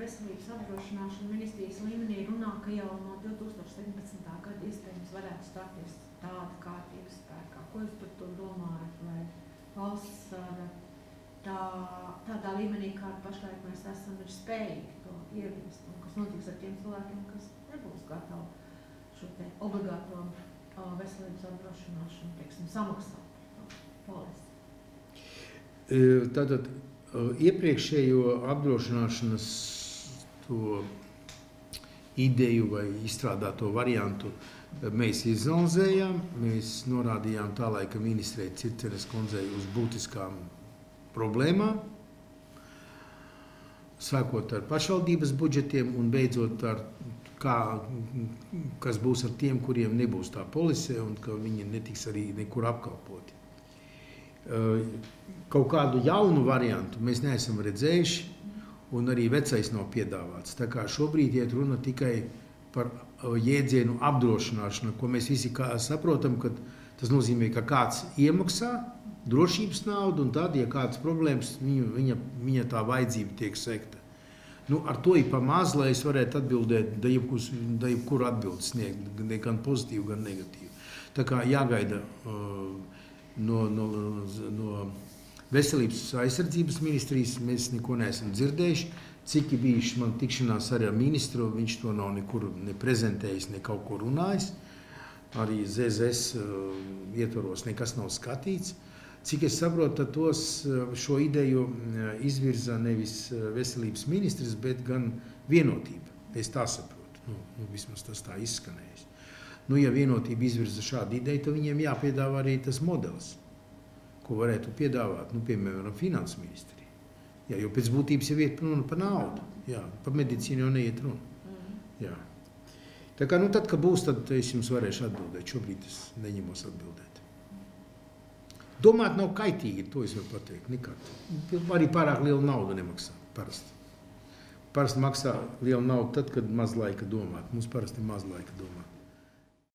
veselības apdrošināšana ministrijas līmenī runā, ka jau no 2017. gada iespējams varētu stāties tāda kārtība spēkā. Ko jūs par to domājat? Vai valsts tādā līmenī, kā pašlaik mēs esam, ir spējīgi to ieviest? Un kas notiks ar tiem cilvēkiem, kas nebūs gatavi šo te obligāto veselības apdrošināšanu, teiksim, samaksāt polisi? Tātad iepriekšējo apdrošināšanas to ideju vai izstrādāto variantu mēs izanalizējām. Mēs norādījām tā laika ministrei Circenes kundzei uz būtiskām problēmām, sākot ar pašvaldības budžetiem un beidzot ar kas būs ar tiem, kuriem nebūs tā polise un ka viņi netiks arī nekur apkalpoti. Kaut kādu jaunu variantu mēs neesam redzējuši, un arī vecais nav piedāvāts. Tā kā šobrīd iet runa tikai par jēdzienu apdrošināšanu, ko mēs visi saprotam, ka tas nozīmē, ka kāds iemaksā drošības naudu, un tad, ja kādas problēmas, viņa tā vajadzība tiek sekta. Nu, ar to ir pa maz, lai es varētu atbildēt, da jebkuru atbildi sniegt, gan pozitīvu, gan negatīvu. Tā kā jāgaida no veselības aizsardzības ministrijas, mēs neko neesam dzirdējuši. Cik ir bijuši man tikšanās arī ar ministru, viņš to nav nekur neprezentējis, ne kaut ko runājis. Arī ZZS ietvaros nekas nav skatīts. Cik es saprotu, tad šo ideju izvirza nevis veselības ministrs, bet gan vienotība. Es tā saprotu. Vismaz tas tā izskanējis. Nu, ja vienotība izvirza šādu ideju, tad viņiem jāpiedāvā arī tas modelis, ko varētu piedāvāt, nu, piemēram, finanses ministrija. Jā, jo pēc būtības jau iet runa par naudu. Jā, par medicīnu jau neiet runa. Jā. Tā kā, nu, tad, kad būs, tad es jums varēšu atbildēt. Šobrīd es neņemos atbildēt. Domāt nav kaitīgi, to es varu pateikt, nekad. Arī pārāk liela nauda nemaksā, parasti. Parasti maksā liela nauda tad, kad maz laika domāt. Mums parasti maz laika domāt.